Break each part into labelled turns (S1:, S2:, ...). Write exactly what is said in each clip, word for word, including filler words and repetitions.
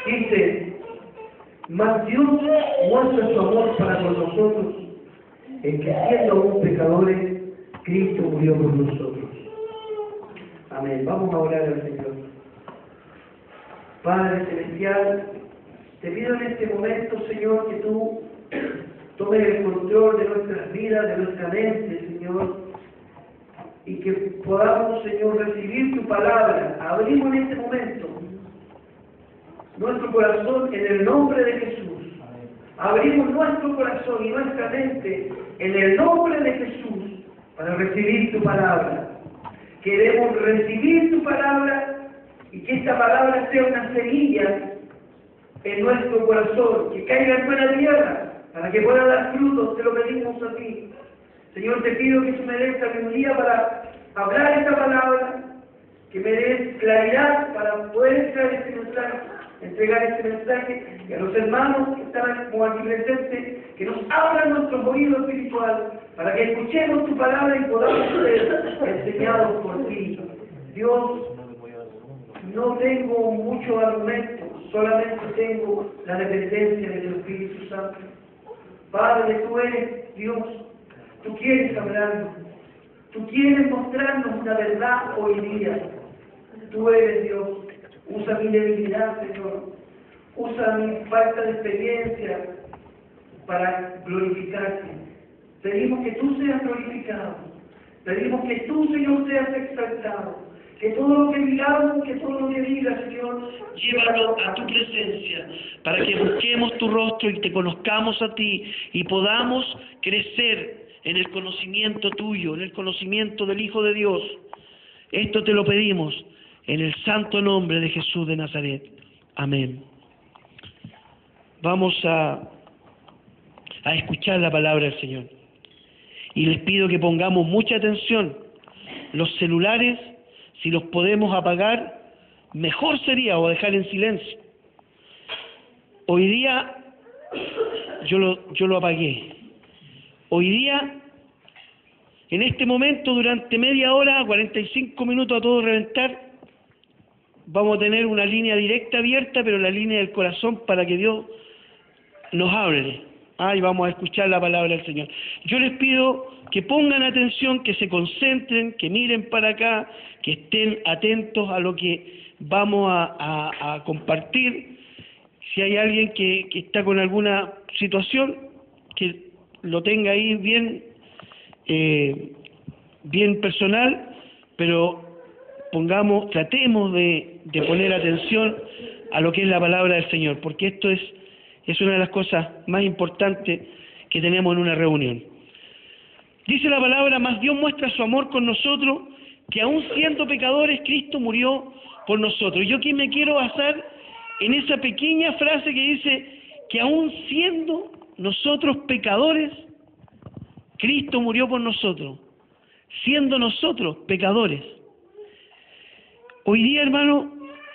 S1: Dice, mas Dios muestra su amor para con nosotros, en que siendo aún pecadores, Cristo murió por nosotros. Amén. Vamos a orar al Señor. Padre Celestial, te pido en este momento, Señor, que tú tomes el control de nuestras vidas, de nuestra mente, Señor, y que podamos, Señor, recibir tu palabra. Abrimos en este momento nuestro corazón en el nombre de Jesús. Abrimos nuestro corazón y nuestra mente en el nombre de Jesús para recibir tu palabra. Queremos recibir tu palabra y que esta palabra sea una semilla en nuestro corazón, que caiga en buena tierra para que pueda dar frutos. Te lo pedimos a ti. Señor, te pido que tú me des sabiduría para hablar esta palabra, que me des claridad para poder entregar este mensaje, entregar este mensaje, y a los hermanos que están como aquí presentes, que nos abran nuestro oído espiritual, para que escuchemos tu palabra y podamos ser enseñados por ti. Dios, no tengo muchos argumentos, solamente tengo la dependencia de tu Espíritu Santo. Padre, tú eres Dios, tú quieres hablarnos, tú quieres mostrarnos una verdad hoy día. Tú eres Dios. Usa mi debilidad, Señor. Usa mi falta de experiencia para glorificarte. Pedimos que tú seas glorificado. Pedimos que tú, Señor, seas exaltado. Que todo lo que digamos, que todo lo que digas, Señor,
S2: llévalo a tu presencia, para que busquemos tu rostro y te conozcamos a ti y podamos crecer en el conocimiento tuyo, en el conocimiento del Hijo de Dios. Esto te lo pedimos en el santo nombre de Jesús de Nazaret. Amén. Vamos a, a escuchar la palabra del Señor. Y les pido que pongamos mucha atención. Los celulares, si los podemos apagar, mejor sería, o dejar en silencio. Hoy día, yo lo, yo lo apagué. Hoy día, en este momento, durante media hora, cuarenta y cinco minutos a todo reventar, vamos a tener una línea directa abierta, pero la línea del corazón para que Dios nos hable. Ah, y vamos a escuchar la palabra del Señor. Yo les pido que pongan atención, que se concentren, que miren para acá, que estén atentos a lo que vamos a, a, a compartir. Si hay alguien que, que está con alguna situación, que lo tenga ahí bien, eh, bien personal, pero pongamos, tratemos de, de poner atención a lo que es la palabra del Señor, porque esto es, es una de las cosas más importantes que tenemos en una reunión. Dice la palabra, mas Dios muestra su amor con nosotros, que aún siendo pecadores, Cristo murió por nosotros. Yo aquí me quiero basar en esa pequeña frase que dice, que aún siendo nosotros pecadores, Cristo murió por nosotros, siendo nosotros pecadores. Hoy día, hermano,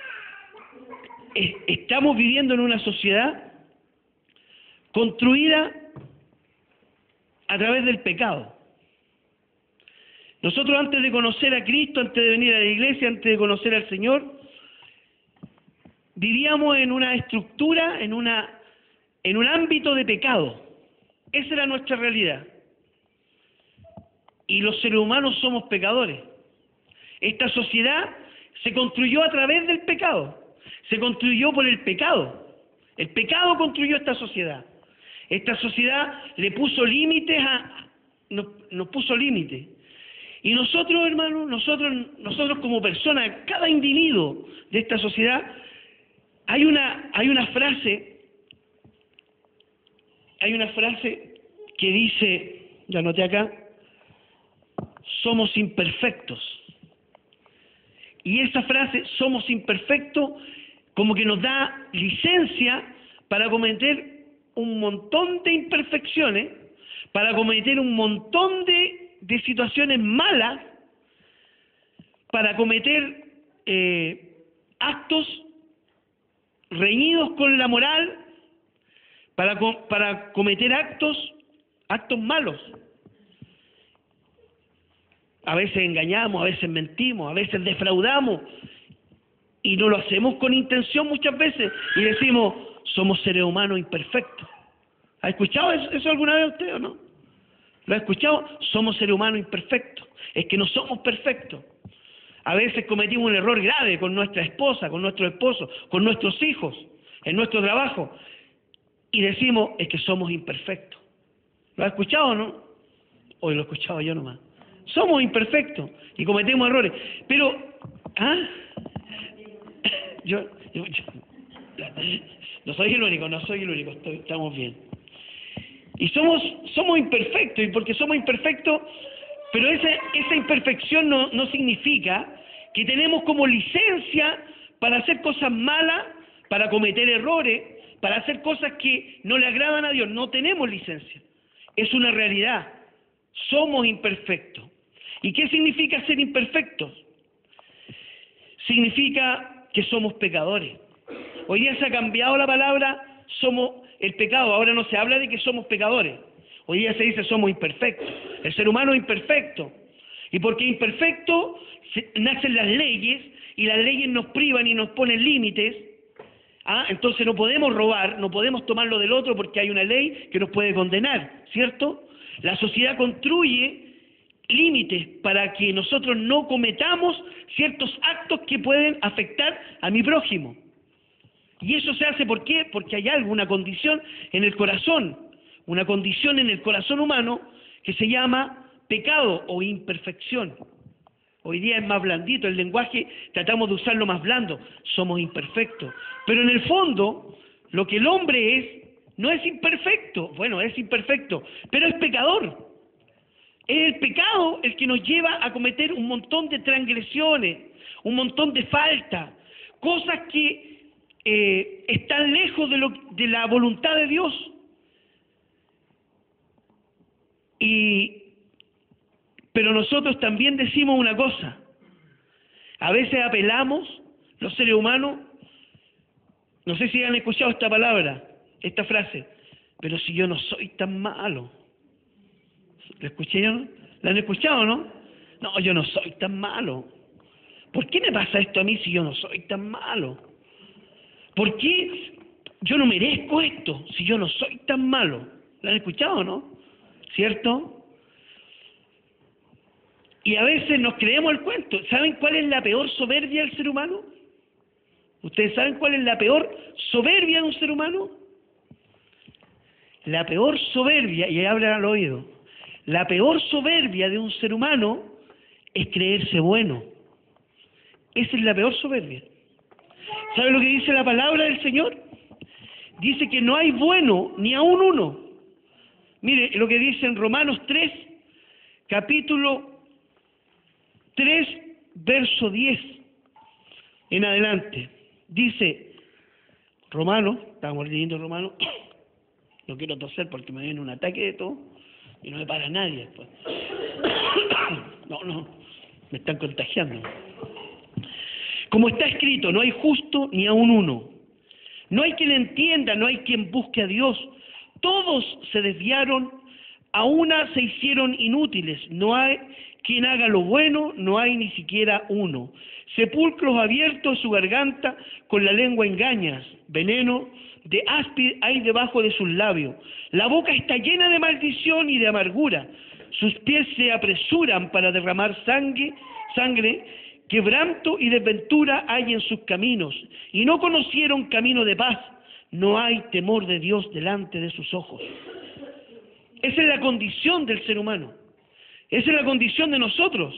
S2: estamos viviendo en una sociedad construida a través del pecado. Nosotros, antes de conocer a Cristo, antes de venir a la iglesia, antes de conocer al Señor, vivíamos en una estructura, en una, en un ámbito de pecado. Esa era nuestra realidad. Y los seres humanos somos pecadores. Esta sociedad se construyó a través del pecado. Se construyó por el pecado. El pecado construyó esta sociedad. Esta sociedad le puso límites a... Nos, nos puso límites. Y nosotros, hermanos, nosotros, nosotros como personas, cada individuo de esta sociedad, hay una, hay una frase, hay una frase que dice, ya anoté acá, somos imperfectos. Y esa frase, somos imperfectos, como que nos da licencia para cometer un montón de imperfecciones, para cometer un montón de, de situaciones malas, para cometer eh, actos reñidos con la moral, para, para cometer actos, actos malos. A veces engañamos, a veces mentimos, a veces defraudamos. y no lo hacemos con intención muchas veces, y decimos, somos seres humanos imperfectos. ¿Ha escuchado eso, eso alguna vez usted o no? ¿Lo ha escuchado? Somos seres humanos imperfectos. Es que no somos perfectos. A veces cometimos un error grave con nuestra esposa, con nuestro esposo, con nuestros hijos, en nuestro trabajo, y decimos, es que somos imperfectos. ¿Lo ha escuchado o no? Hoy lo he escuchado yo nomás. Somos imperfectos y cometemos errores. Pero, ¿ah? Yo, yo, yo no soy el único, no soy el único, estoy, estamos bien. Y somos, somos imperfectos, y porque somos imperfectos, pero esa, esa imperfección no, no significa que tenemos como licencia para hacer cosas malas, para cometer errores, para hacer cosas que no le agradan a Dios. No tenemos licencia. Es una realidad. Somos imperfectos. ¿Y qué significa ser imperfectos? Significa que somos pecadores. Hoy día se ha cambiado la palabra, somos el pecado. Ahora no se habla de que somos pecadores. Hoy día se dice somos imperfectos. El ser humano es imperfecto. Y porque imperfecto se, nacen las leyes, y las leyes nos privan y nos ponen límites. ¿Ah? Entonces no podemos robar, no podemos tomar lo del otro porque hay una ley que nos puede condenar, ¿cierto? La sociedad construye límites para que nosotros no cometamos ciertos actos que pueden afectar a mi prójimo. Y eso se hace, ¿por qué? Porque hay algo, una condición en el corazón, una condición en el corazón humano que se llama pecado o imperfección. Hoy día es más blandito el lenguaje, tratamos de usarlo más blando, somos imperfectos. Pero en el fondo, lo que el hombre es, no es imperfecto, bueno, es imperfecto, pero es pecador. Es el pecado el que nos lleva a cometer un montón de transgresiones, un montón de faltas, cosas que eh, están lejos de, lo, de la voluntad de Dios. Y, pero nosotros también decimos una cosa, a veces apelamos, los seres humanos, no sé si han escuchado esta palabra, esta frase, pero si yo no soy tan malo. ¿La escuché yo? ¿La han escuchado, no? No, yo no soy tan malo. ¿Por qué me pasa esto a mí si yo no soy tan malo? ¿Por qué yo no merezco esto si yo no soy tan malo? ¿La han escuchado, no? ¿Cierto? Y a veces nos creemos el cuento. ¿Saben cuál es la peor soberbia del ser humano? ¿Ustedes saben cuál es la peor soberbia de un ser humano? La peor soberbia, y hablan al oído, la peor soberbia de un ser humano es creerse bueno. Esa es la peor soberbia. ¿Sabe lo que dice la palabra del Señor? Dice que no hay bueno ni aun uno. Mire lo que dice en Romanos tres, capítulo tres, verso diez en adelante. Dice, Romanos, estamos leyendo Romanos, no quiero toser porque me viene un ataque de todo y no me para nadie después. No, no, me están contagiando. Como está escrito, no hay justo ni aun uno. No hay quien entienda, no hay quien busque a Dios. Todos se desviaron, a una se hicieron inútiles. No hay quien haga lo bueno, no hay ni siquiera uno. Sepulcros abiertos en su garganta, con la lengua engañas. Veneno de áspid hay debajo de sus labios. La boca está llena de maldición y de amargura. Sus pies se apresuran para derramar sangre, sangre, quebranto y desventura hay en sus caminos. Y no conocieron camino de paz. No hay temor de Dios delante de sus ojos. Esa es la condición del ser humano. Esa es la condición de nosotros.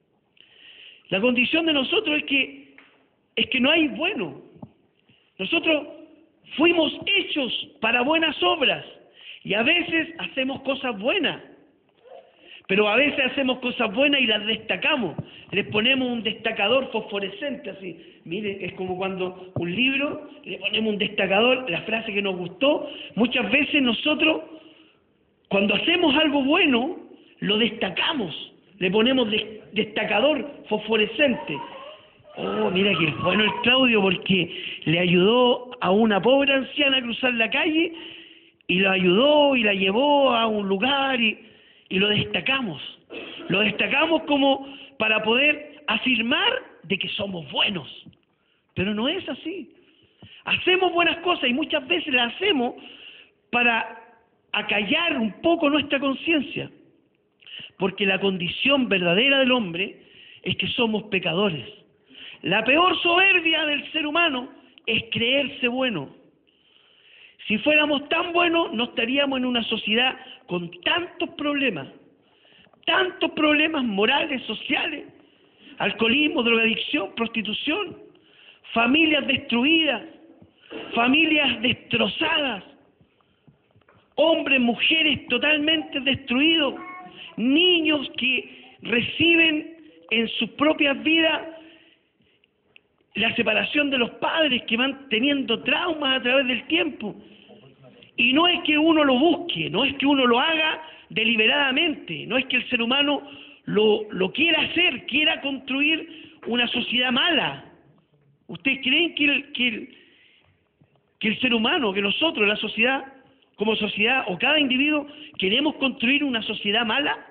S2: La condición de nosotros es que, es que no hay bueno. Nosotros fuimos hechos para buenas obras y a veces hacemos cosas buenas, pero a veces hacemos cosas buenas y las destacamos. Les ponemos un destacador fosforescente así. Mire, es como cuando un libro, le ponemos un destacador, la frase que nos gustó. Muchas veces nosotros, cuando hacemos algo bueno, lo destacamos. Le ponemos de, destacador fosforescente. Oh, mira que bueno el Claudio porque le ayudó a una pobre anciana a cruzar la calle y la ayudó y la llevó a un lugar y, y lo destacamos. Lo destacamos como para poder afirmar de que somos buenos. Pero no es así. Hacemos buenas cosas y muchas veces las hacemos para acallar un poco nuestra conciencia. Porque la condición verdadera del hombre es que somos pecadores. La peor soberbia del ser humano es creerse bueno. Si fuéramos tan buenos, no estaríamos en una sociedad con tantos problemas, tantos problemas morales, sociales, alcoholismo, drogadicción, prostitución, familias destruidas, familias destrozadas, hombres, mujeres totalmente destruidos, niños que reciben en sus propias vidas la separación de los padres, que van teniendo traumas a través del tiempo. Y no es que uno lo busque, no es que uno lo haga deliberadamente, no es que el ser humano lo, lo quiera hacer, quiera construir una sociedad mala. ¿Ustedes creen que el, que, el, que el ser humano, que nosotros, la sociedad, como sociedad, o cada individuo, queremos construir una sociedad mala?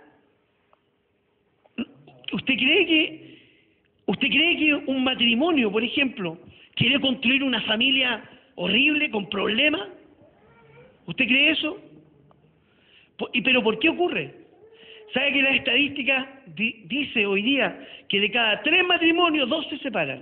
S2: ¿Usted cree que ¿Usted cree que un matrimonio, por ejemplo, quiere construir una familia horrible, con problemas? ¿Usted cree eso? ¿Pero por qué ocurre? ¿Sabe que la estadística di dice hoy día que de cada tres matrimonios, dos se separan?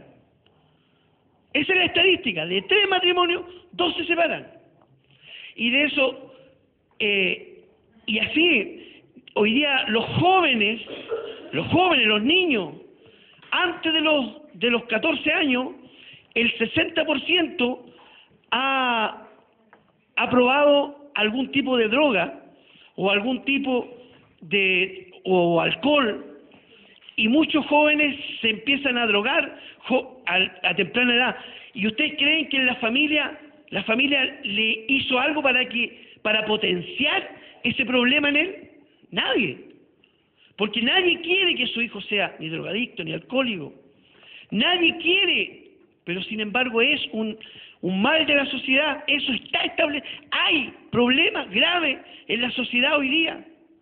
S2: Esa es la estadística, de tres matrimonios, dos se separan. Y de eso, eh, y así, hoy día los jóvenes, los jóvenes, los niños, antes de los, de los catorce años, el sesenta por ciento ha, ha probado algún tipo de droga o algún tipo de o alcohol, y muchos jóvenes se empiezan a drogar jo, a, a temprana edad. ¿Y ustedes creen que la familia, la familia le hizo algo para que para potenciar ese problema en él? Nadie. Porque nadie quiere que su hijo sea ni drogadicto ni alcohólico. Nadie quiere, pero sin embargo es un, un mal de la sociedad. Eso está establecido. Hay problemas graves en la sociedad hoy día.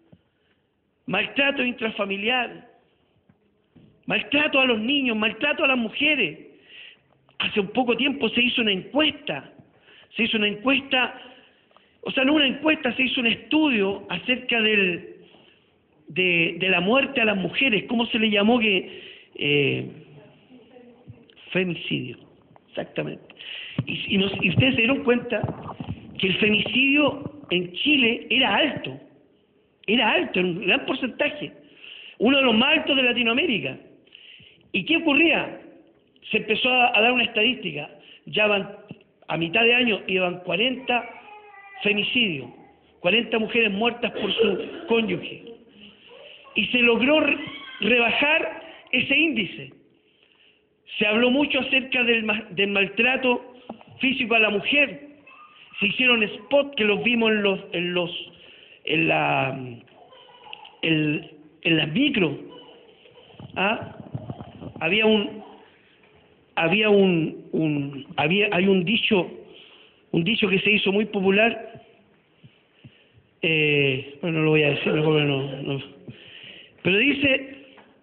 S2: Maltrato intrafamiliar, maltrato a los niños, maltrato a las mujeres. Hace un poco tiempo se hizo una encuesta, se hizo una encuesta, o sea, no una encuesta, se hizo un estudio acerca del De, de la muerte a las mujeres, ¿cómo se le llamó? Que eh, femicidio, exactamente. Y, y, nos, y ustedes se dieron cuenta que el femicidio en Chile era alto, era alto, en un gran porcentaje, uno de los más altos de Latinoamérica. ¿Y qué ocurría? Se empezó a, a dar una estadística, ya van, a mitad de año iban cuarenta femicidios, cuarenta mujeres muertas por su cónyuge. Y se logró rebajar ese índice. Se habló mucho acerca del, del maltrato físico a la mujer. Se hicieron spots que los vimos en los en los en la en, en las micros. ¿Ah? Había un había un, un había hay un dicho un dicho que se hizo muy popular. Eh, bueno, no lo voy a decir, mejor no, no. Pero dice,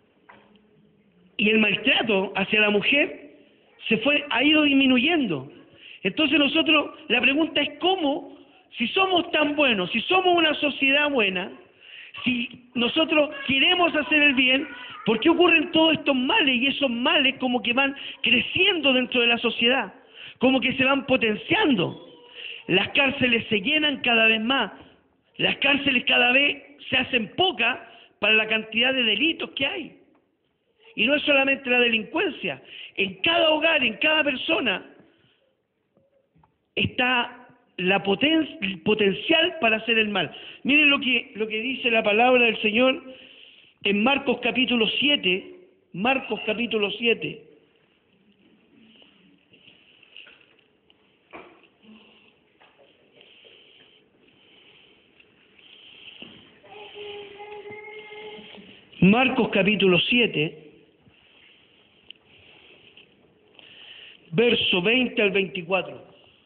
S2: y el maltrato hacia la mujer se fue, ha ido disminuyendo. Entonces nosotros, la pregunta es cómo, si somos tan buenos, si somos una sociedad buena, si nosotros queremos hacer el bien, ¿por qué ocurren todos estos males? Y esos males como que van creciendo dentro de la sociedad, como que se van potenciando. Las cárceles se llenan cada vez más, las cárceles cada vez se hacen pocas para la cantidad de delitos que hay. Y no es solamente la delincuencia, en cada hogar, en cada persona, está la poten el potencial para hacer el mal. Miren lo que, lo que dice la palabra del Señor en Marcos capítulo siete, Marcos capítulo siete. Marcos capítulo siete, verso veinte al veinticuatro.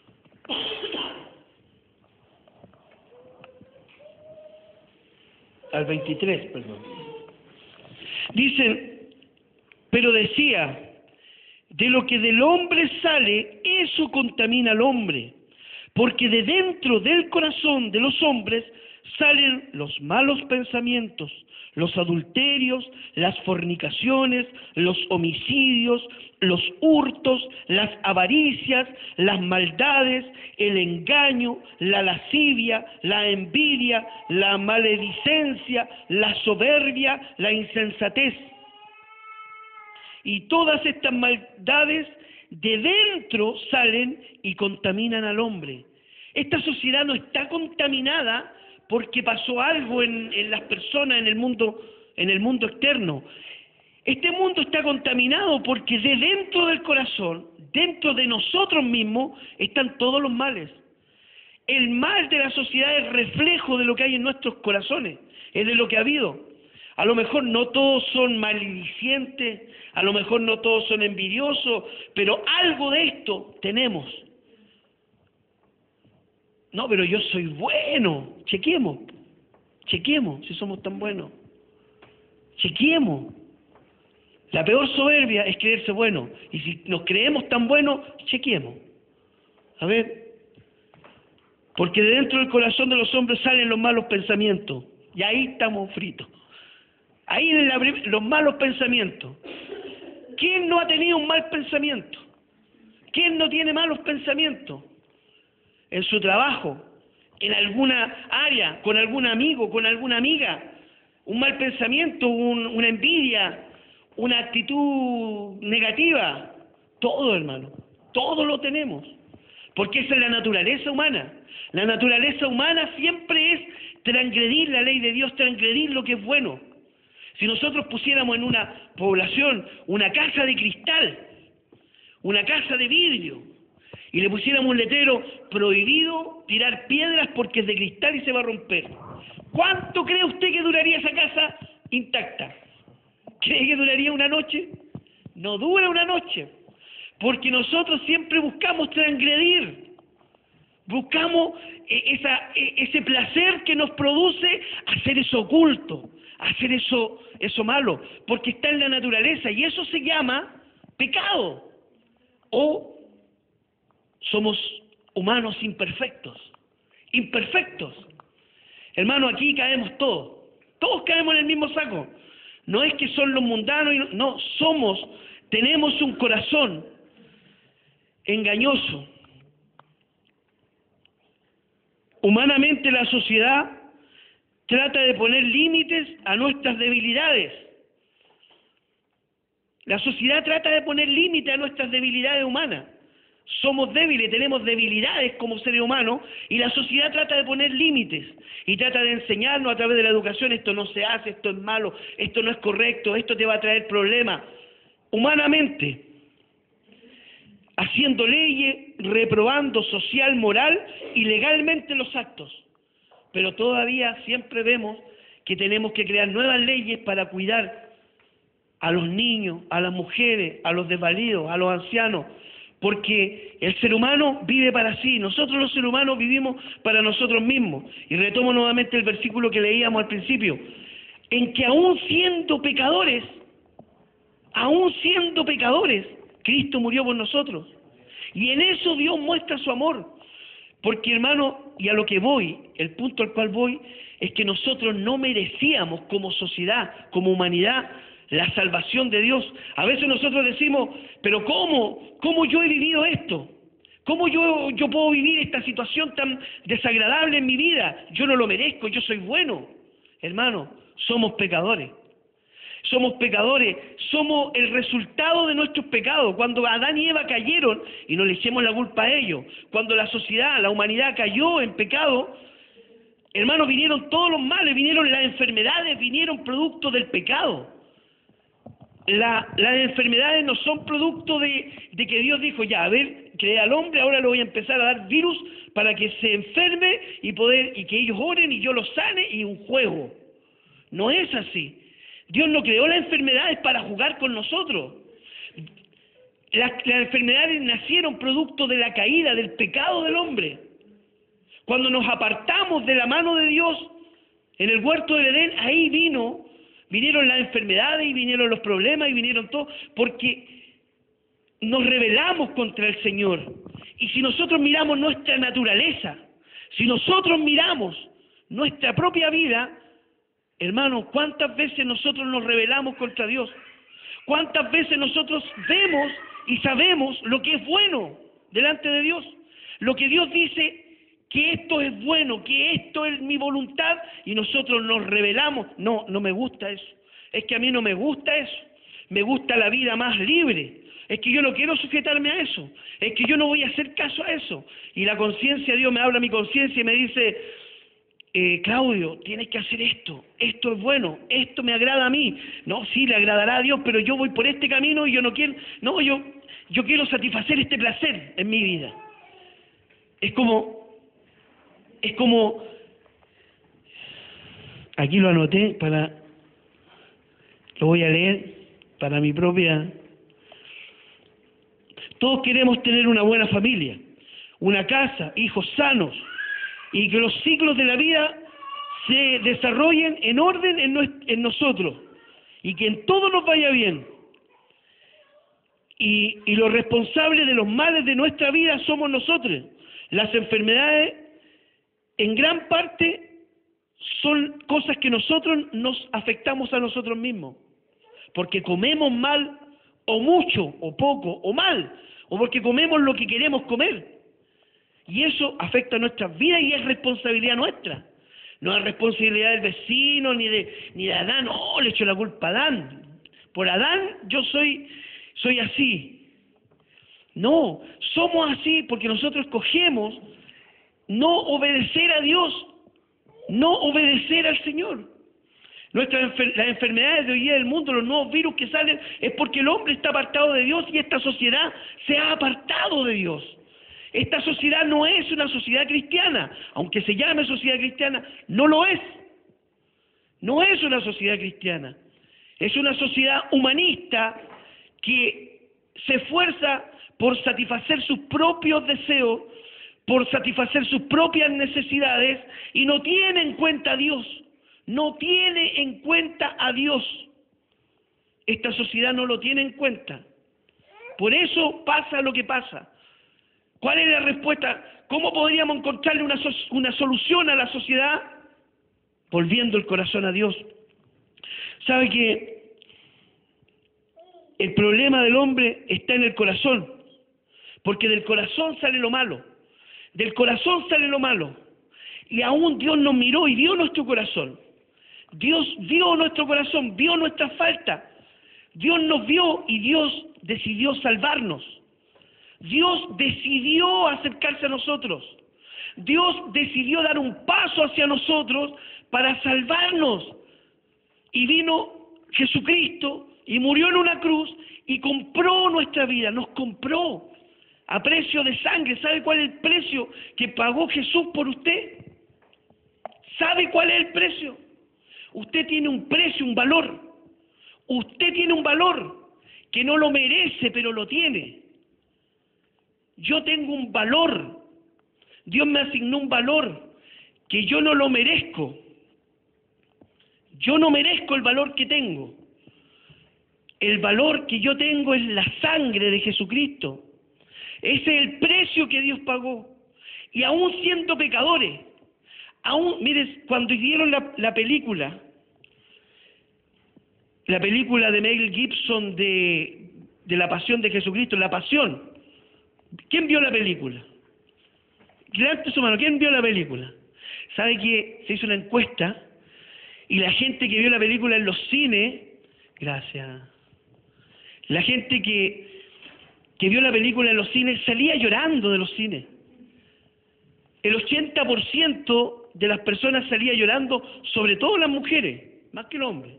S2: Al veintitrés, perdón. Dicen, pero decía, de lo que del hombre sale, eso contamina al hombre, porque de dentro del corazón de los hombres salen los malos pensamientos, los adulterios, las fornicaciones, los homicidios, los hurtos, las avaricias, las maldades, el engaño, la lascivia, la envidia, la maledicencia, la soberbia, la insensatez. Y todas estas maldades de dentro salen y contaminan al hombre. Esta sociedad no está contaminada porque pasó algo en, en las personas, en el mundo, en el mundo externo. Este mundo está contaminado porque de dentro del corazón, dentro de nosotros mismos, están todos los males. El mal de la sociedad es reflejo de lo que hay en nuestros corazones, es de lo que ha habido. A lo mejor no todos son maledicientes, a lo mejor no todos son envidiosos, pero algo de esto tenemos. No, pero yo soy bueno. Chequemos, chequemos si somos tan buenos. Chequemos. La peor soberbia es creerse bueno. Y si nos creemos tan buenos, chequemos. A ver. Porque de dentro del corazón de los hombres salen los malos pensamientos. Y ahí estamos fritos. Ahí en la, los malos pensamientos. ¿Quién no ha tenido un mal pensamiento? ¿Quién no tiene malos pensamientos? En su trabajo, en alguna área, con algún amigo, con alguna amiga, un mal pensamiento, un, una envidia, una actitud negativa, todo, hermano, todo lo tenemos, porque esa es la naturaleza humana. La naturaleza humana siempre es transgredir la ley de Dios, transgredir lo que es bueno. Si nosotros pusiéramos en una población una casa de cristal, una casa de vidrio, y le pusiéramos un letrero: prohibido tirar piedras porque es de cristal y se va a romper, ¿cuánto cree usted que duraría esa casa intacta? ¿Cree que duraría una noche? No dura una noche, porque nosotros siempre buscamos transgredir, buscamos esa, ese placer que nos produce hacer eso oculto, hacer eso, eso malo, porque está en la naturaleza, y eso se llama pecado. O somos humanos imperfectos, imperfectos. Hermano, aquí caemos todos, todos caemos en el mismo saco. No es que son los mundanos, y no, no, somos, tenemos un corazón engañoso. Humanamente la sociedad trata de poner límites a nuestras debilidades. La sociedad trata de poner límites a nuestras debilidades humanas. Somos débiles, tenemos debilidades como seres humanos, y la sociedad trata de poner límites y trata de enseñarnos a través de la educación: esto no se hace, esto es malo, esto no es correcto, esto te va a traer problemas. Humanamente, haciendo leyes, reprobando social, moral y legalmente los actos. Pero todavía siempre vemos que tenemos que crear nuevas leyes para cuidar a los niños, a las mujeres, a los desvalidos, a los ancianos, porque el ser humano vive para sí, nosotros los seres humanos vivimos para nosotros mismos. Y retomo nuevamente el versículo que leíamos al principio, en que aún siendo pecadores, aún siendo pecadores, Cristo murió por nosotros. Y en eso Dios muestra su amor. Porque, hermano, y a lo que voy, el punto al cual voy, es que nosotros no merecíamos como sociedad, como humanidad, la salvación de Dios. A veces nosotros decimos: pero ¿cómo? ¿Cómo yo he vivido esto? ¿Cómo yo, yo puedo vivir esta situación tan desagradable en mi vida? Yo no lo merezco, yo soy bueno. Hermano, somos pecadores. Somos pecadores, somos el resultado de nuestros pecados. Cuando Adán y Eva cayeron, y no le echemos la culpa a ellos, cuando la sociedad, la humanidad cayó en pecado, hermanos, vinieron todos los males, vinieron las enfermedades, vinieron producto del pecado. La, las enfermedades no son producto de, de que Dios dijo: ya, a ver, creé al hombre, ahora le voy a empezar a dar virus para que se enferme y poder y que ellos oren y yo los sane, y un juego. No es así. Dios no creó las enfermedades para jugar con nosotros. Las, las enfermedades nacieron producto de la caída, del pecado del hombre. Cuando nos apartamos de la mano de Dios en el huerto del Edén, ahí vino, vinieron las enfermedades y vinieron los problemas y vinieron todo, porque nos rebelamos contra el Señor. Y si nosotros miramos nuestra naturaleza, si nosotros miramos nuestra propia vida, hermanos, ¿cuántas veces nosotros nos rebelamos contra Dios? ¿Cuántas veces nosotros vemos y sabemos lo que es bueno delante de Dios? Lo que Dios dice que esto es bueno, que esto es mi voluntad, y nosotros nos rebelamos. No, no me gusta eso. Es que a mí no me gusta eso. Me gusta la vida más libre. Es que yo no quiero sujetarme a eso. Es que yo no voy a hacer caso a eso. Y la conciencia, Dios me habla a mi conciencia y me dice, eh, Claudio, tienes que hacer esto. Esto es bueno. Esto me agrada a mí. No, sí, le agradará a Dios, pero yo voy por este camino y yo no quiero... No, yo, yo quiero satisfacer este placer en mi vida. Es como... Es como... Aquí lo anoté para... Lo voy a leer para mi propia... Todos queremos tener una buena familia, una casa, hijos sanos, y que los ciclos de la vida se desarrollen en orden en, nuestro, en nosotros, y que en todo nos vaya bien. Y, y los responsables de los males de nuestra vida somos nosotros. Las enfermedades, en gran parte, son cosas que nosotros nos afectamos a nosotros mismos, porque comemos mal, o mucho, o poco, o mal, o porque comemos lo que queremos comer. Y eso afecta a nuestras vidas y es responsabilidad nuestra. No es responsabilidad del vecino, ni de, ni de Adán. No, le echo la culpa a Adán. Por Adán yo soy, soy así. No, somos así porque nosotros escogemos no obedecer a Dios, no obedecer al Señor. Nuestras enfer las enfermedades de hoy día del mundo, los nuevos virus que salen, es porque el hombre está apartado de Dios y esta sociedad se ha apartado de Dios. Esta sociedad no es una sociedad cristiana, aunque se llame sociedad cristiana, no lo es. No es una sociedad cristiana. Es una sociedad humanista que se esfuerza por satisfacer sus propios deseos, por satisfacer sus propias necesidades y no tiene en cuenta a Dios. No tiene en cuenta a Dios. Esta sociedad no lo tiene en cuenta. Por eso pasa lo que pasa. ¿Cuál es la respuesta? ¿Cómo podríamos encontrarle una, so una solución a la sociedad? Volviendo el corazón a Dios. ¿Sabe que el problema del hombre está en el corazón? Porque del corazón sale lo malo. Del corazón sale lo malo. Y aún Dios nos miró y vio nuestro corazón. Dios vio nuestro corazón, vio nuestras faltas. Dios nos vio y Dios decidió salvarnos. Dios decidió acercarse a nosotros. Dios decidió dar un paso hacia nosotros para salvarnos. Y vino Jesucristo y murió en una cruz y compró nuestra vida, nos compró a precio de sangre. ¿Sabe cuál es el precio que pagó Jesús por usted? ¿Sabe cuál es el precio? Usted tiene un precio, un valor. Usted tiene un valor que no lo merece, pero lo tiene. Yo tengo un valor. Dios me asignó un valor que yo no lo merezco. Yo no merezco el valor que tengo. El valor que yo tengo es la sangre de Jesucristo. Ese es el precio que Dios pagó. Y aún siendo pecadores, aún, mire, cuando hicieron la, la película, la película de Mel Gibson de, de la Pasión de Jesucristo, La Pasión, ¿quién vio la película? Levante su mano, ¿quién vio la película? ¿Sabe que se hizo una encuesta y la gente que vio la película en los cines, gracias, la gente que, que vio la película en los cines salía llorando de los cines? El ochenta por ciento de las personas salía llorando, sobre todo las mujeres, más que los hombres.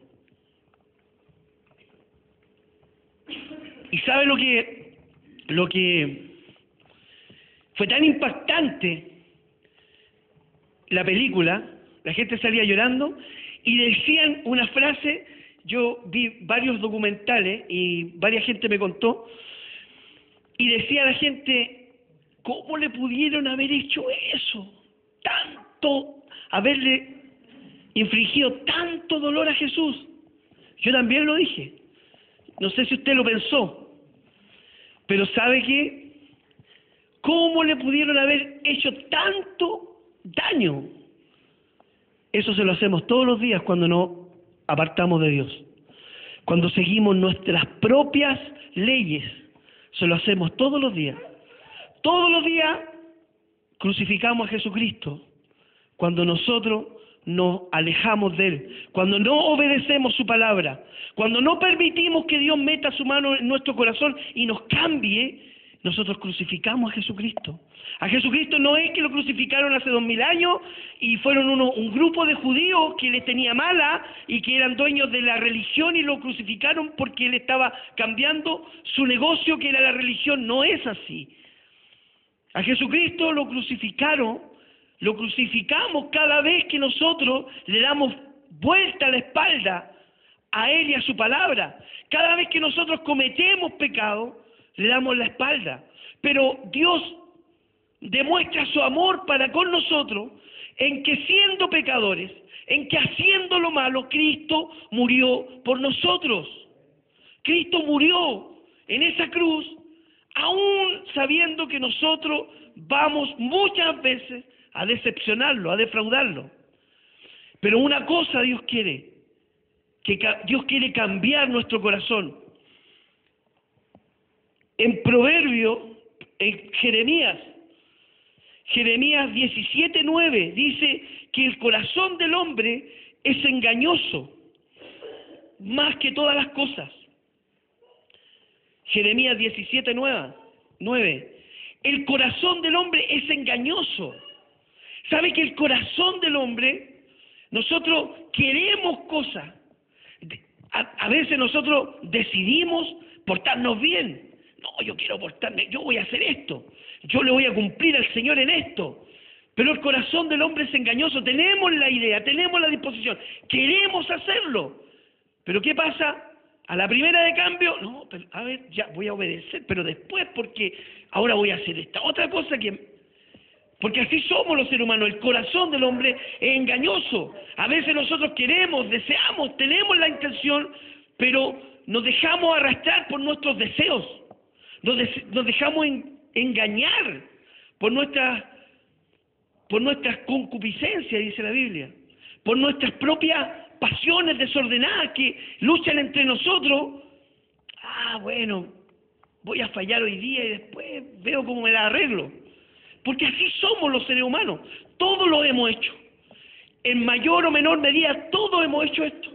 S2: ¿Y sabe lo que, lo que fue tan impactante la película? La gente salía llorando y decían una frase. Yo vi varios documentales y varias gente me contó, y decía la gente, ¿cómo le pudieron haber hecho eso? Tanto, haberle infligido tanto dolor a Jesús. Yo también lo dije. No sé si usted lo pensó. Pero ¿sabe qué? ¿Cómo le pudieron haber hecho tanto daño? Eso se lo hacemos todos los días cuando nos apartamos de Dios. Cuando seguimos nuestras propias leyes, se lo hacemos todos los días. Todos los días crucificamos a Jesucristo cuando nosotros nos alejamos de Él, cuando no obedecemos su palabra, cuando no permitimos que Dios meta su mano en nuestro corazón y nos cambie, nosotros crucificamos a Jesucristo. A Jesucristo no es que lo crucificaron hace dos mil años y fueron uno, un grupo de judíos que les tenía mala y que eran dueños de la religión y lo crucificaron porque Él estaba cambiando su negocio que era la religión. No es así. A Jesucristo lo crucificaron, lo crucificamos cada vez que nosotros le damos vuelta a la espalda a Él y a su palabra. Cada vez que nosotros cometemos pecado, le damos la espalda. Pero Dios demuestra su amor para con nosotros en que siendo pecadores, en que haciendo lo malo, Cristo murió por nosotros. Cristo murió en esa cruz, aún sabiendo que nosotros vamos muchas veces a decepcionarlo, a defraudarlo. Pero una cosa Dios quiere, que Dios quiere cambiar nuestro corazón. En Proverbio, en Jeremías, Jeremías diecisiete nueve dice que el corazón del hombre es engañoso más que todas las cosas. Jeremías diecisiete nueve. El corazón del hombre es engañoso. ¿Sabe que el corazón del hombre, nosotros queremos cosas? A, a veces nosotros decidimos portarnos bien. No, yo quiero portarme, yo voy a hacer esto, yo le voy a cumplir al Señor en esto. Pero el corazón del hombre es engañoso. Tenemos la idea, tenemos la disposición, queremos hacerlo. Pero ¿qué pasa? A la primera de cambio, no, pero, a ver, ya voy a obedecer, pero después porque ahora voy a hacer esta otra cosa que... Porque así somos los seres humanos, el corazón del hombre es engañoso. A veces nosotros queremos, deseamos, tenemos la intención, pero nos dejamos arrastrar por nuestros deseos. Nos, de, nos dejamos en, engañar por nuestras, por nuestras concupiscencias, dice la Biblia, por nuestras propias pasiones desordenadas que luchan entre nosotros. Ah, bueno, voy a fallar hoy día y después veo cómo me la arreglo. Porque así somos los seres humanos. Todos lo hemos hecho. En mayor o menor medida, todos hemos hecho esto.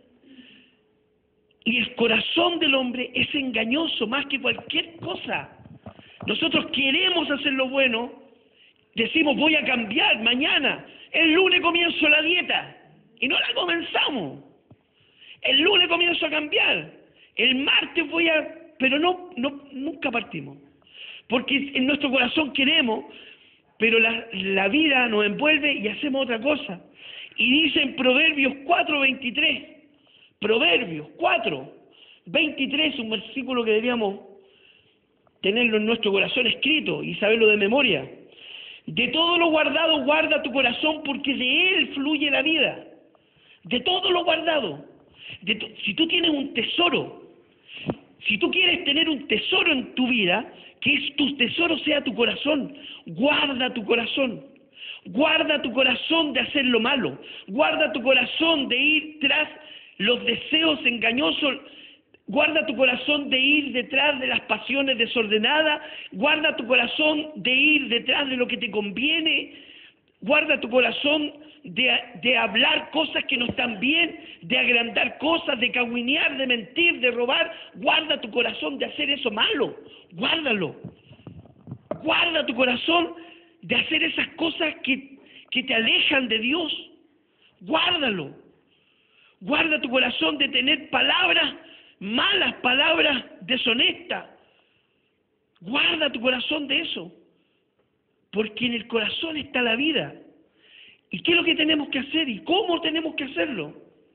S2: Y el corazón del hombre es engañoso más que cualquier cosa. Nosotros queremos hacer lo bueno, decimos voy a cambiar mañana, el lunes comienzo la dieta y no la comenzamos. El lunes comienzo a cambiar, el martes voy a... pero no, no nunca partimos. Porque en nuestro corazón queremos, pero la, la vida nos envuelve y hacemos otra cosa. Y dice en Proverbios cuatro veintitrés, Proverbios cuatro veintitrés, un versículo que deberíamos tenerlo en nuestro corazón escrito y saberlo de memoria. De todo lo guardado guarda tu corazón, porque de él fluye la vida. De todo lo guardado. De tu, si tú tienes un tesoro, si tú quieres tener un tesoro en tu vida, que es, tu tesoro sea tu corazón, guarda tu corazón. Guarda tu corazón de hacer lo malo. Guarda tu corazón de ir tras los deseos engañosos. Guarda tu corazón de ir detrás de las pasiones desordenadas. Guarda tu corazón de ir detrás de lo que te conviene. Guarda tu corazón de, de hablar cosas que no están bien, de agrandar cosas, de cagüinear, de mentir, de robar. Guarda tu corazón de hacer eso malo. Guárdalo. Guarda tu corazón de hacer esas cosas que, que te alejan de Dios. Guárdalo. Guarda tu corazón de tener palabras malas, palabras deshonestas. Guarda tu corazón de eso. Porque en el corazón está la vida. ¿Y qué es lo que tenemos que hacer? ¿Y cómo tenemos que hacerlo?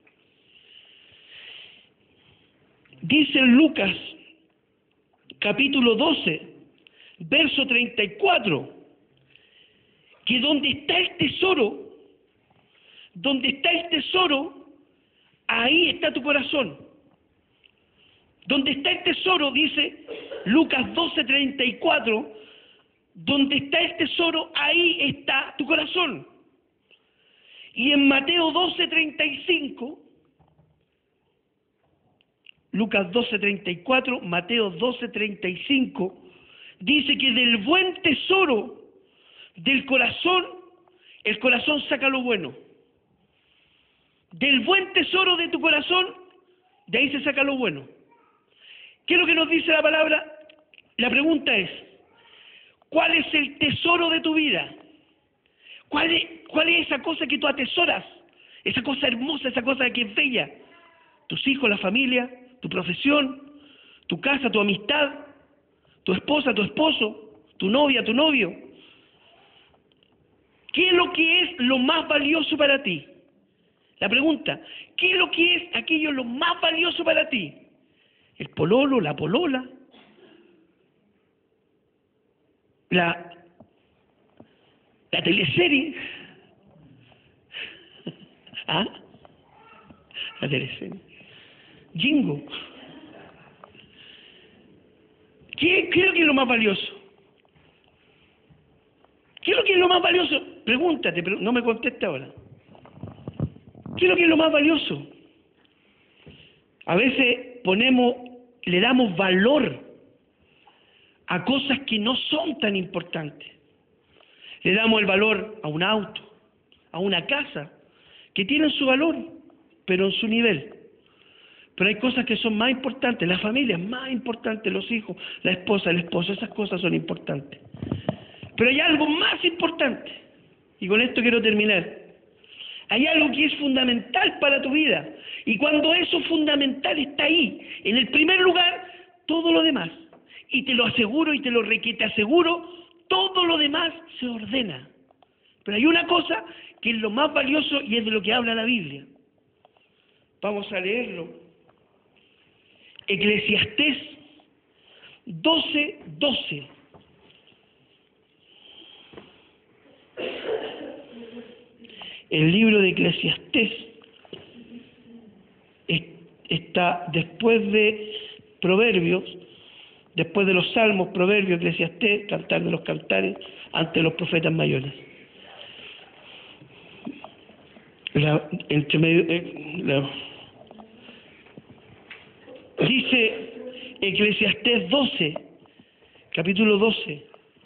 S2: Dice en Lucas, capítulo doce, verso treinta y cuatro, que donde está el tesoro, donde está el tesoro, ahí está tu corazón. Donde está el tesoro, dice, Lucas doce treinta y cuatro, donde está el tesoro, ahí está tu corazón. Y en Mateo doce treinta y cinco, Lucas doce treinta y cuatro, Mateo doce treinta y cinco, dice que del buen tesoro del corazón, el corazón saca lo bueno. Del buen tesoro de tu corazón, de ahí se saca lo bueno. ¿Qué es lo que nos dice la palabra? La pregunta es, ¿cuál es el tesoro de tu vida? ¿Cuál es, cuál es esa cosa que tú atesoras? Esa cosa hermosa, esa cosa que es bella. Tus hijos, la familia, tu profesión, tu casa, tu amistad, tu esposa, tu esposo, tu novia, tu novio. ¿Qué es lo que es lo más valioso para ti? La pregunta, ¿qué es lo que es aquello lo más valioso para ti? ¿El pololo, la polola? La, la teleserie. ¿Ah? La teleserie. Jingo. ¿Qué, ¿Qué es lo que es lo más valioso? ¿Qué es lo que es lo más valioso? Pregúntate, pero no me conteste ahora. ¿Qué es lo que es lo más valioso? A veces ponemos, le damos valor a cosas que no son tan importantes. Le damos el valor a un auto, a una casa, que tienen su valor, pero en su nivel. Pero hay cosas que son más importantes, la familia es más importante, los hijos, la esposa, el esposo, esas cosas son importantes. Pero hay algo más importante, y con esto quiero terminar. Hay algo que es fundamental para tu vida, y cuando eso fundamental está ahí, en el primer lugar, todo lo demás, y te lo aseguro y te lo requete aseguro, todo lo demás se ordena. Pero hay una cosa que es lo más valioso y es de lo que habla la Biblia. Vamos a leerlo. Eclesiastés doce, doce. El libro de Eclesiastés está después de Proverbios, después de los Salmos, Proverbios, Eclesiastés, Cantar de los Cantares, ante los profetas mayores. La, entre medio, eh, la, dice Eclesiastés doce, capítulo doce,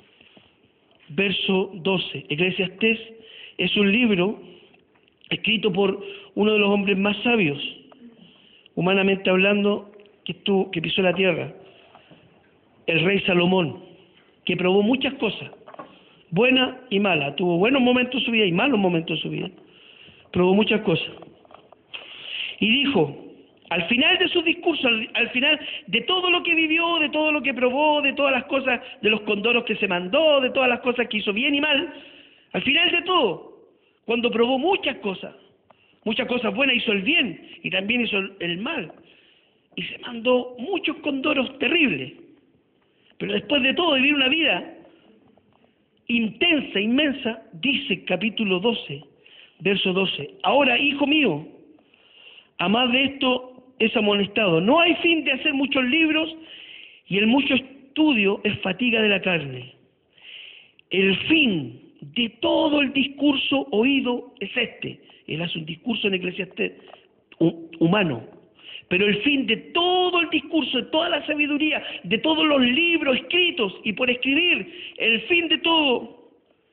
S2: verso doce. Eclesiastés es un libro escrito por uno de los hombres más sabios, humanamente hablando, que, estuvo, que pisó la tierra, el rey Salomón, que probó muchas cosas, buenas y malas. Tuvo buenos momentos en su vida y malos momentos en su vida. Probó muchas cosas. Y dijo, al final de su discurso, al, al final de todo lo que vivió, de todo lo que probó, de todas las cosas, de los condoros que se mandó, de todas las cosas que hizo bien y mal, al final de todo, cuando probó muchas cosas, muchas cosas buenas, hizo el bien y también hizo el, el mal. Y se mandó muchos condoros terribles. Pero después de todo, vivir una vida intensa, inmensa, dice capítulo doce, verso doce. Ahora, hijo mío, a más de esto es amonestado. No hay fin de hacer muchos libros y el mucho estudio es fatiga de la carne. El fin de todo el discurso oído es este. Él hace un discurso en Eclesiastés humano. Pero el fin de todo el discurso, de toda la sabiduría, de todos los libros escritos y por escribir, el fin de todo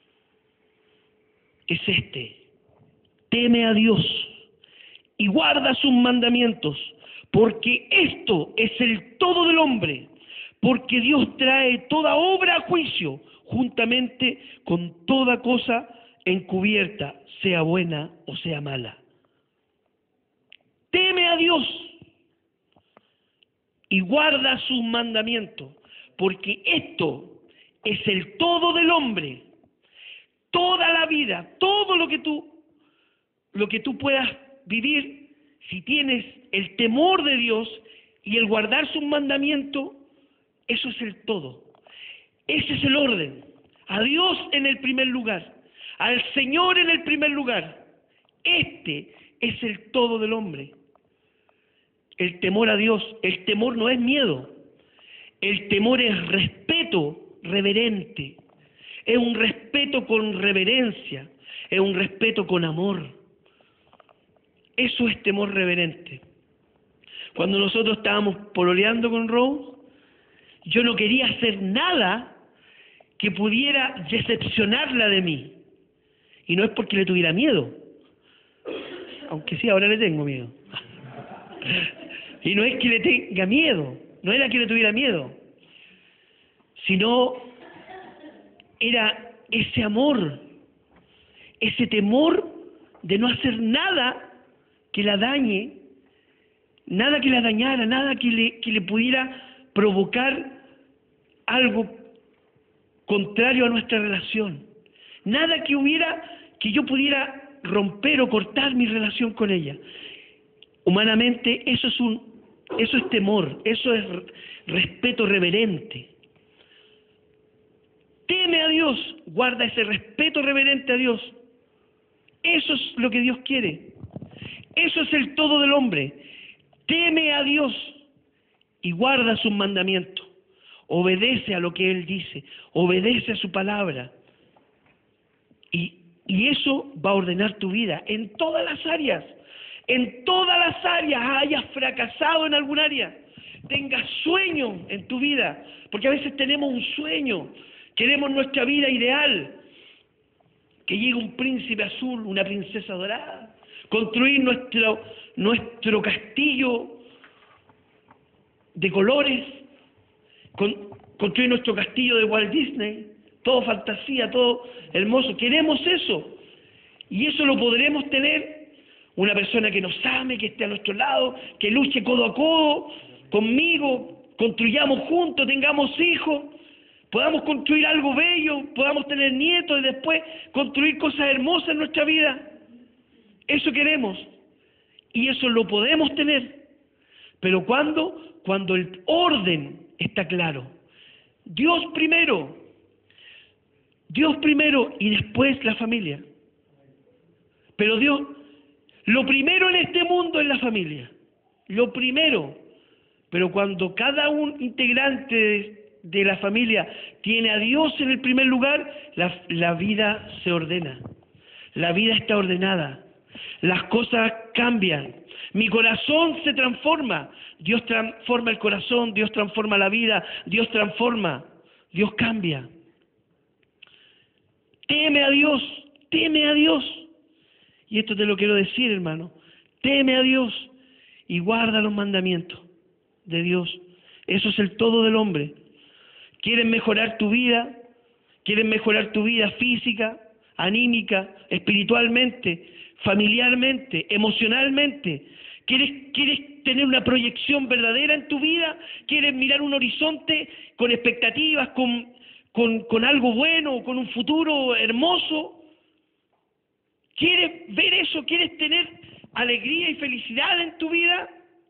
S2: es este. Teme a Dios y guarda sus mandamientos, porque esto es el todo del hombre, porque Dios trae toda obra a juicio, juntamente con toda cosa encubierta, sea buena o sea mala. Teme a Dios y guarda sus mandamientos, porque esto es el todo del hombre. Toda la vida, todo lo que tú, lo que tú puedas vivir, si tienes el temor de Dios y el guardar sus mandamientos, eso es el todo. Ese es el orden. A Dios en el primer lugar, al Señor en el primer lugar. Este es el todo del hombre. El temor a Dios. El temor no es miedo. El temor es respeto reverente, es un respeto con reverencia, es un respeto con amor. Eso es temor reverente. Cuando nosotros estábamos pololeando con Rose, yo no quería hacer nada que pudiera decepcionarla de mí. Y no es porque le tuviera miedo, aunque sí, ahora le tengo miedo. Y no es que le tenga miedo, no era que le tuviera miedo, sino era ese amor, ese temor de no hacer nada que la dañe, nada que la dañara, nada que le, que le pudiera provocar algo contrario a nuestra relación, nada que hubiera, que yo pudiera romper o cortar mi relación con ella. Humanamente eso es un, eso es temor, eso es respeto reverente. Teme a Dios, guarda ese respeto reverente a Dios. Eso es lo que Dios quiere. Eso es el todo del hombre. Teme a Dios y guarda sus mandamientos. Obedece a lo que Él dice, obedece a su palabra. Y, y eso va a ordenar tu vida en todas las áreas. En todas las áreas, hayas fracasado en algún área, tengas sueño en tu vida, porque a veces tenemos un sueño, queremos nuestra vida ideal, que llegue un príncipe azul, una princesa dorada, construir nuestro, nuestro castillo de colores, con, construir nuestro castillo de Walt Disney, todo fantasía, todo hermoso, queremos eso, y eso lo podremos tener. Una persona que nos ame, que esté a nuestro lado, que luche codo a codo conmigo, construyamos juntos, tengamos hijos, podamos construir algo bello, podamos tener nietos y después construir cosas hermosas en nuestra vida. Eso queremos y eso lo podemos tener. Pero ¿cuándo? Cuando el orden está claro. Dios primero, Dios primero y después la familia. Pero Dios... Lo primero en este mundo es la familia, lo primero, pero cuando cada un integrante de, de la familia tiene a Dios en el primer lugar, la, la vida se ordena, la vida está ordenada, las cosas cambian, mi corazón se transforma, Dios transforma el corazón, Dios transforma la vida, Dios transforma, Dios cambia. Teme a Dios, teme a Dios. Y esto te lo quiero decir, hermano. Teme a Dios y guarda los mandamientos de Dios. Eso es el todo del hombre. ¿Quieres mejorar tu vida? ¿Quieres mejorar tu vida física, anímica, espiritualmente, familiarmente, emocionalmente? ¿Quieres, ¿Quieres tener una proyección verdadera en tu vida? ¿Quieres mirar un horizonte con expectativas, con, con, con algo bueno, con un futuro hermoso? ¿Quieres ver eso? ¿Quieres tener alegría y felicidad en tu vida?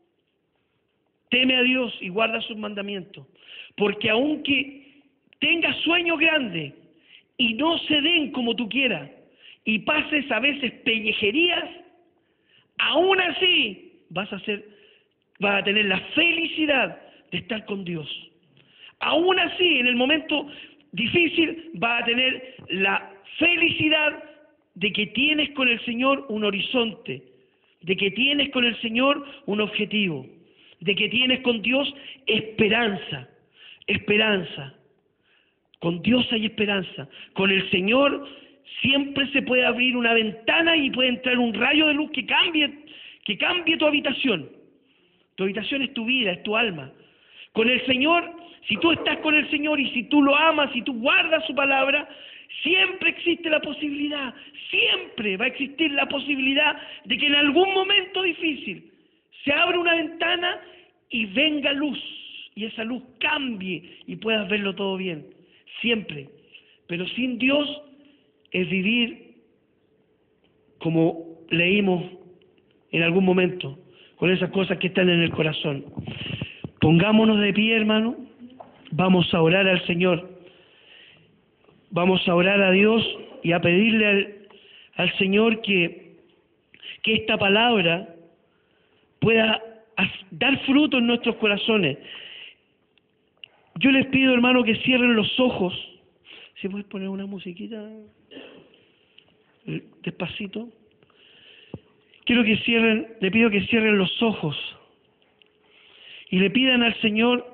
S2: Teme a Dios y guarda sus mandamientos. Porque aunque tengas sueños grandes y no se den como tú quieras, y pases a veces pellejerías, aún así vas a ser, vas a tener la felicidad de estar con Dios. Aún así, en el momento difícil, vas a tener la felicidad de que tienes con el Señor un horizonte, de que tienes con el Señor un objetivo, de que tienes con Dios esperanza, esperanza. Con Dios hay esperanza. Con el Señor siempre se puede abrir una ventana y puede entrar un rayo de luz que cambie, que cambie tu habitación. Tu habitación es tu vida, es tu alma. Con el Señor, si tú estás con el Señor y si tú lo amas, si tú guardas su palabra, siempre existe la posibilidad, siempre va a existir la posibilidad de que en algún momento difícil se abra una ventana y venga luz, y esa luz cambie y puedas verlo todo bien, siempre. Pero sin Dios es vivir como leímos en algún momento, con esas cosas que están en el corazón. Pongámonos de pie, hermano, vamos a orar al Señor. Vamos a orar a Dios y a pedirle al, al Señor que, que esta palabra pueda dar fruto en nuestros corazones. Yo les pido, hermano, que cierren los ojos. ¿Se puede poner una musiquita? Despacito. Quiero que cierren, le pido que cierren los ojos y le pidan al Señor